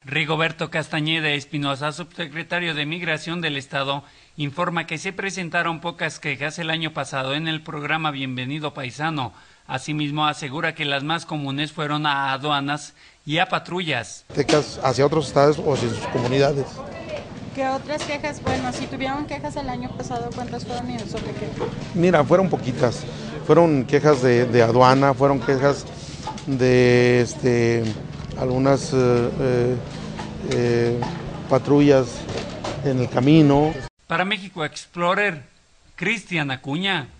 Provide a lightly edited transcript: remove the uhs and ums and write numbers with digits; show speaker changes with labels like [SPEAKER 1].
[SPEAKER 1] Rigoberto Castañeda Espinosa, subsecretario de Migración del Estado, informa que se presentaron pocas quejas el año pasado en el programa Bienvenido Paisano. Asimismo, asegura que las más comunes fueron a aduanas y a patrullas.
[SPEAKER 2] Quejas hacia otros estados o hacia sus comunidades.
[SPEAKER 3] ¿Qué otras quejas? Bueno, si tuvieron quejas el año pasado, ¿cuántas fueron y sobre qué?
[SPEAKER 2] Mira, fueron poquitas. Fueron quejas de aduana, fueron quejas de algunas patrullas en el camino.
[SPEAKER 1] Para México Explorer, Cristian Acuña.